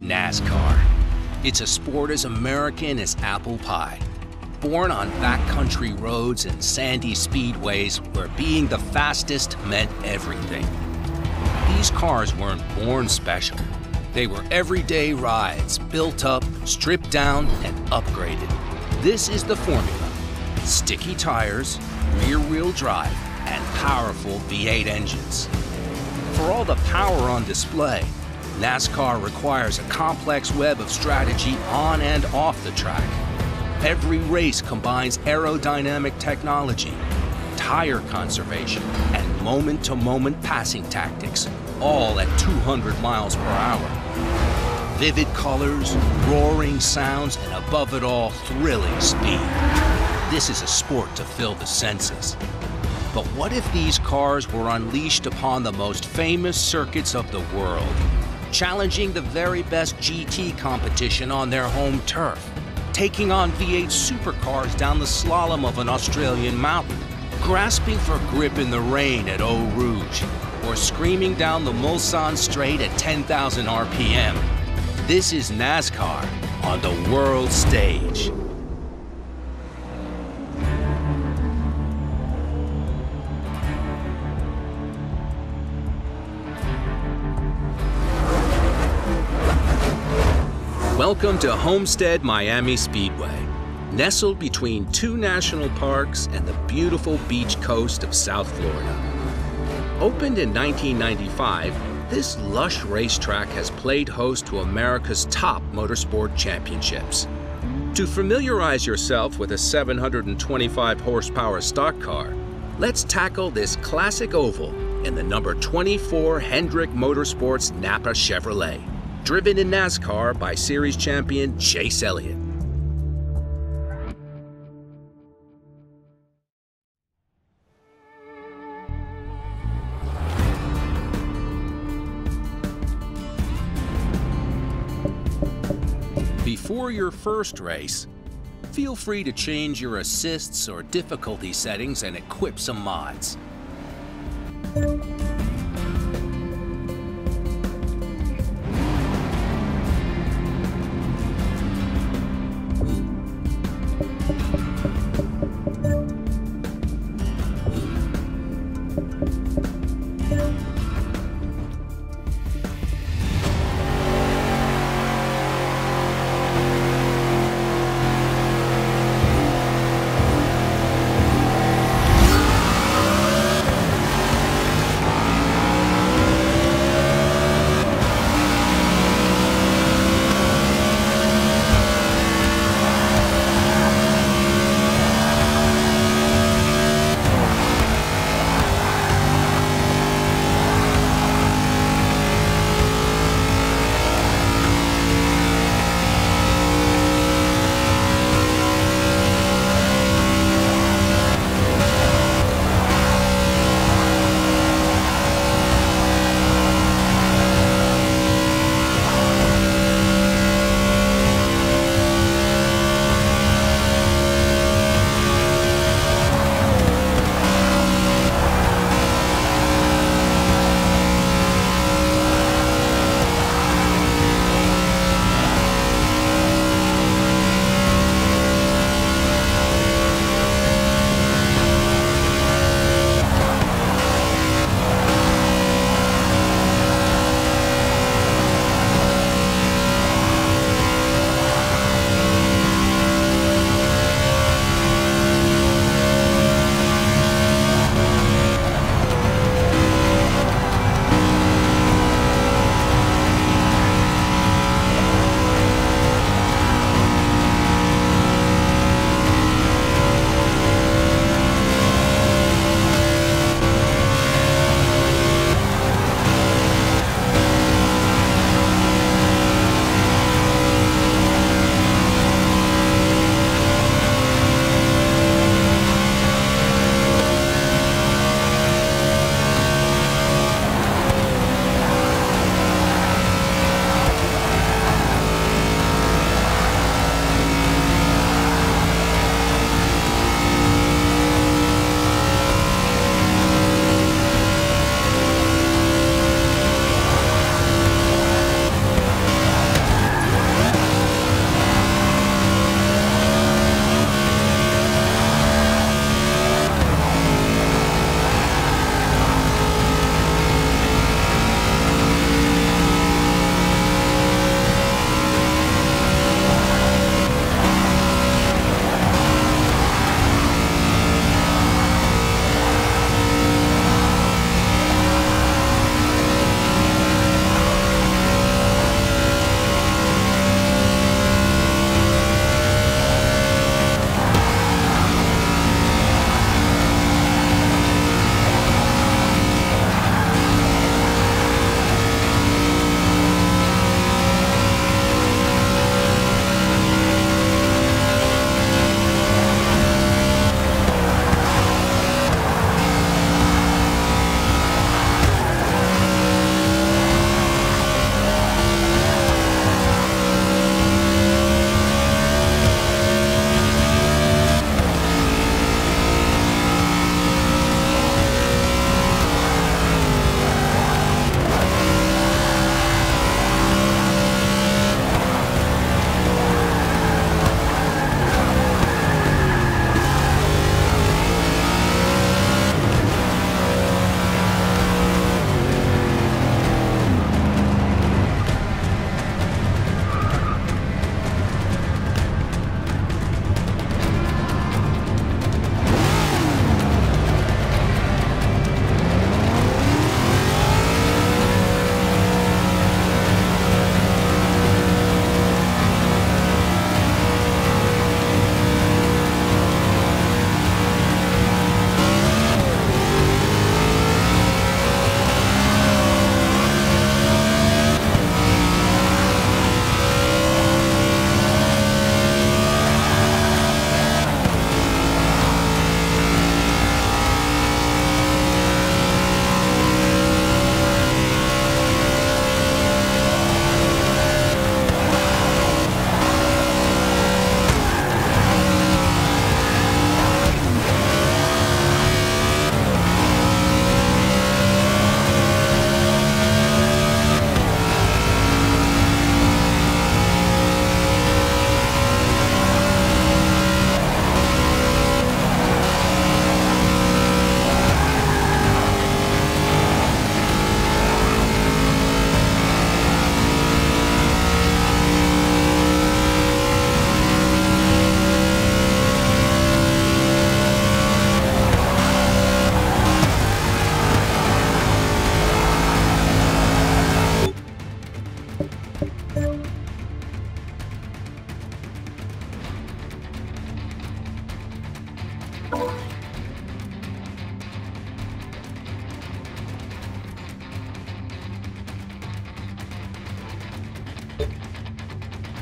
NASCAR. It's a sport as American as apple pie. Born on backcountry roads and sandy speedways where being the fastest meant everything. These cars weren't born special. They were everyday rides, built up, stripped down, and upgraded. This is the formula: sticky tires, rear-wheel drive, and powerful V8 engines. For all the power on display, NASCAR requires a complex web of strategy on and off the track. Every race combines aerodynamic technology, tire conservation, and moment-to-moment passing tactics, all at 200 miles per hour. Vivid colors, roaring sounds, and above it all, thrilling speed. This is a sport to fill the senses. But what if these cars were unleashed upon the most famous circuits of the world, challenging the very best GT competition on their home turf, taking on V8 supercars down the slalom of an Australian mountain, grasping for grip in the rain at Eau Rouge, or screaming down the Mulsanne Straight at 10,000 RPM? This is NASCAR on the world stage. Welcome to Homestead Miami Speedway, nestled between two national parks and the beautiful beach coast of South Florida. Opened in 1995, this lush racetrack has played host to America's top motorsport championships. To familiarize yourself with a 725 horsepower stock car, let's tackle this classic oval in the number 24 Hendrick Motorsports Napa Chevrolet, driven in NASCAR by series champion Chase Elliott. Before your first race, feel free to change your assists or difficulty settings and equip some mods.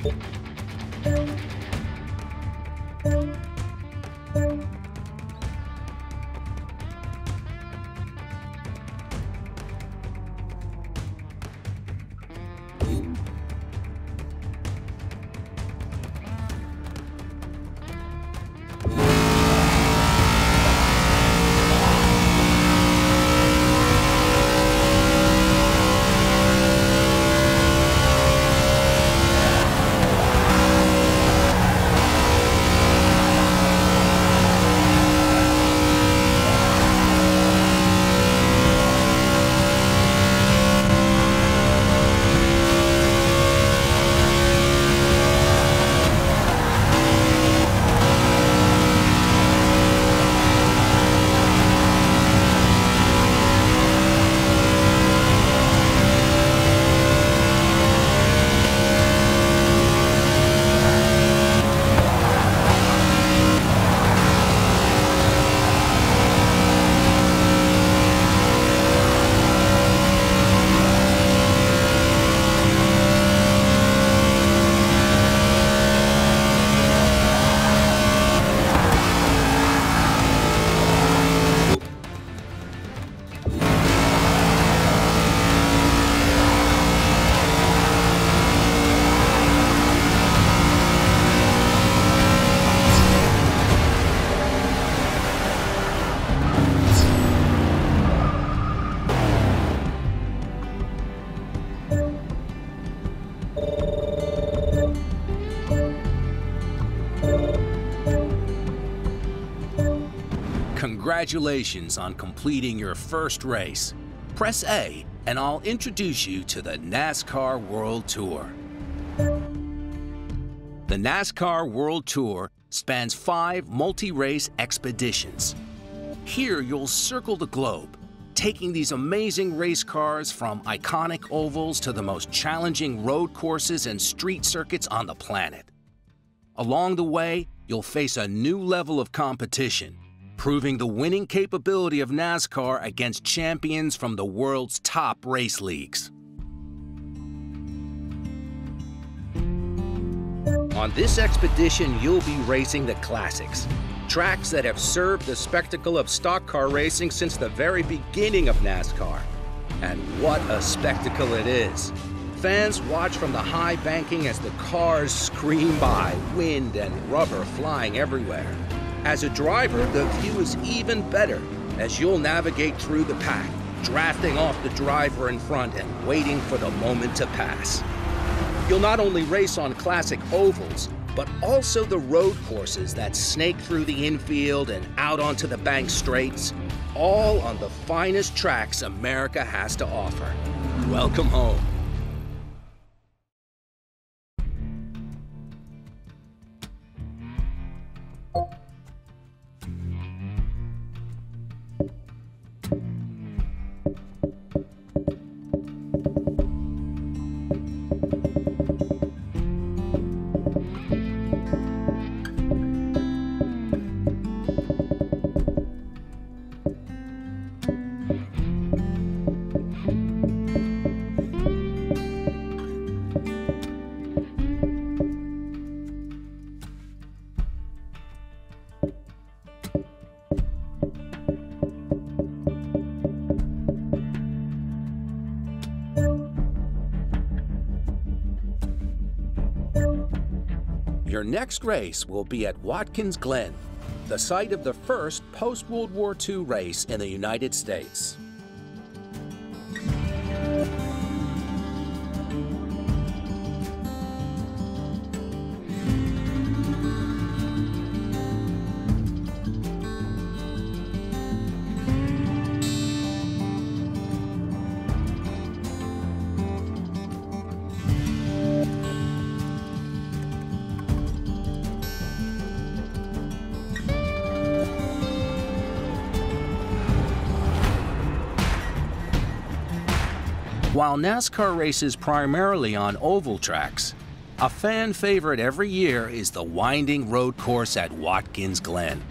Congratulations on completing your first race. Press A and I'll introduce you to the NASCAR World Tour. The NASCAR World Tour spans 5 multi-race expeditions. Here you'll circle the globe, taking these amazing race cars from iconic ovals to the most challenging road courses and street circuits on the planet. Along the way, you'll face a new level of competition, proving the winning capability of NASCAR against champions from the world's top race leagues. On this expedition, you'll be racing the classics, tracks that have served the spectacle of stock car racing since the very beginning of NASCAR. And what a spectacle it is. Fans watch from the high banking as the cars scream by, wind and rubber flying everywhere. As a driver, the view is even better as you'll navigate through the pack, drafting off the driver in front and waiting for the moment to pass. You'll not only race on classic ovals, but also the road courses that snake through the infield and out onto the bank straights, all on the finest tracks America has to offer. Welcome home. Your next race will be at Watkins Glen, the site of the first post-World War II race in the United States. While NASCAR races primarily on oval tracks, a fan favorite every year is the winding road course at Watkins Glen.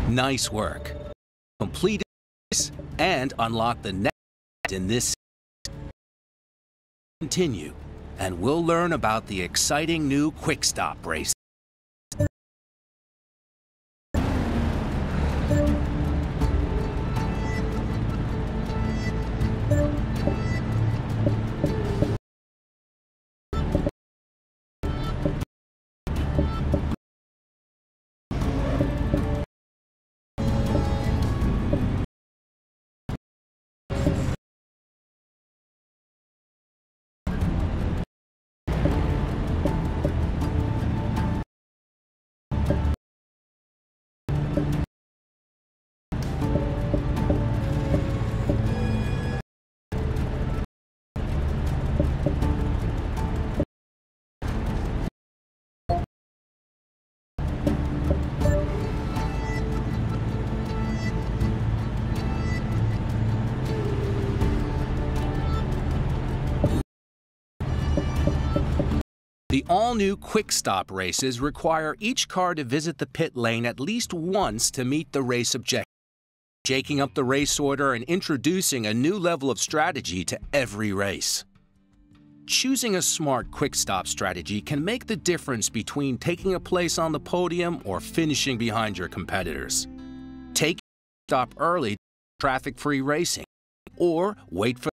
Nice work. Complete this and unlock the next in this. Continue, and we'll learn about the exciting new Quick Stop race. The all-new Quick Stop races require each car to visit the pit lane at least once to meet the race objective, shaking up the race order and introducing a new level of strategy to every race. Choosing a smart Quick Stop strategy can make the difference between taking a place on the podium or finishing behind your competitors. Take a stop early to traffic-free racing, or wait for.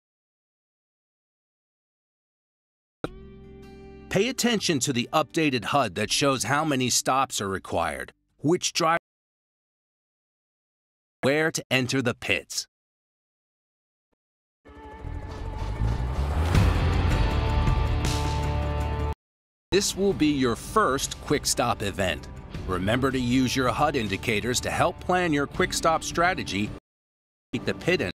Pay attention to the updated HUD that shows how many stops are required, which driver, where to enter the pits. This will be your first Quick Stop event. Remember to use your HUD indicators to help plan your Quick Stop strategy. Keep the pit